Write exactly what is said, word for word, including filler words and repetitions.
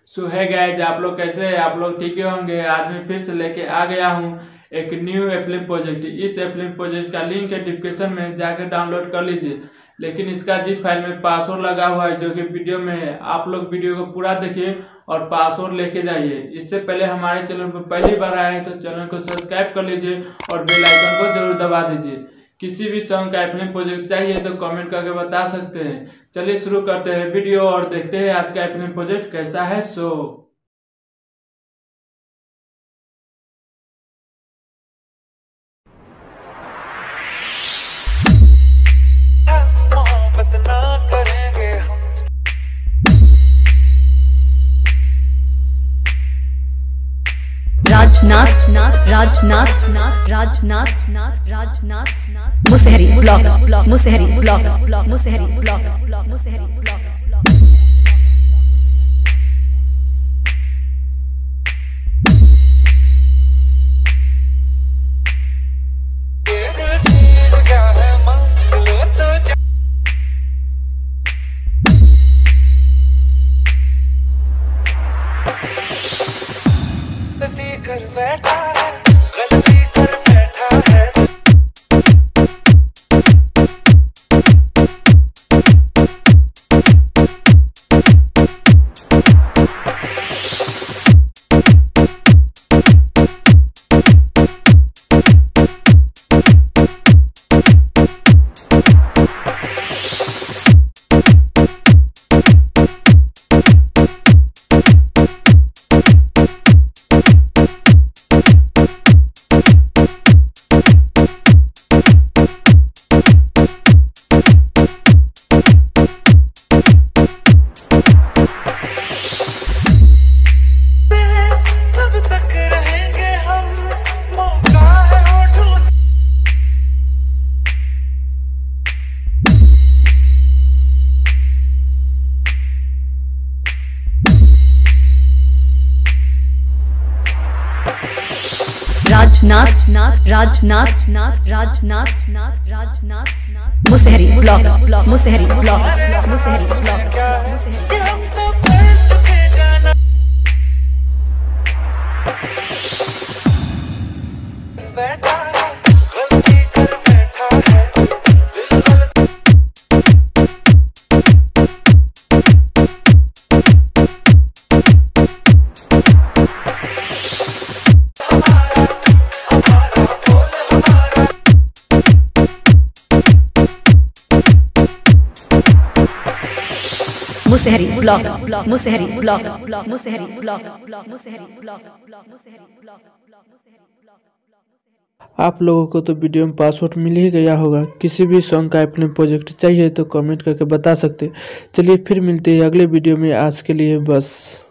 सो है गाइस, आप लोग कैसे हैं? आप लोग ठीक ही होंगे। आज मैं फिर से लेके आ गया हूँ एक न्यू एप्लिम प्रोजेक्ट। इस एप्लिम प्रोजेक्ट का लिंक है डिस्क्रिप्शन में, जाकर डाउनलोड कर लीजिए। लेकिन इसका जिप फाइल में पासवर्ड लगा हुआ है जो कि वीडियो में है। आप लोग वीडियो को पूरा देखिए और पासवर्ड लेके जाइए। इससे पहले हमारे चैनल पर पहली बार आए हैं तो चैनल को सब्सक्राइब कर लीजिए और बेल आइकन को जरूर दबा दीजिए। किसी भी सॉन्ग का एप्लिम प्रोजेक्ट चाहिए तो कमेंट करके बता सकते हैं। चलिए शुरू करते हैं वीडियो और देखते हैं आज का एप्लिम प्रोजेक्ट कैसा है। So Rajnath Nath Rajnath Nath Rajnath Nath Rajnath Nath Musahari block Musahari block Musahari block Musahari block कर बैठा है, गलती कर बैठा है। Rajnath Nath Rajnath Nath Rajnath Nath Rajnath Nath Musahari block Musahari block Musahari block Musahari हम तो कर चुके जाना बैठा है, गलती कर बैठा है। दिल गलत Musahari block Musahari block Musahari block Musahari block Musahari block. आप लोगों को तो वीडियो में पासवर्ड मिल ही गया होगा। किसी भी सॉन्ग का एप्लिम प्रोजेक्ट चाहिए तो कमेंट करके बता सकते। चलिए फिर मिलते हैं अगले वीडियो में। आज के लिए बस।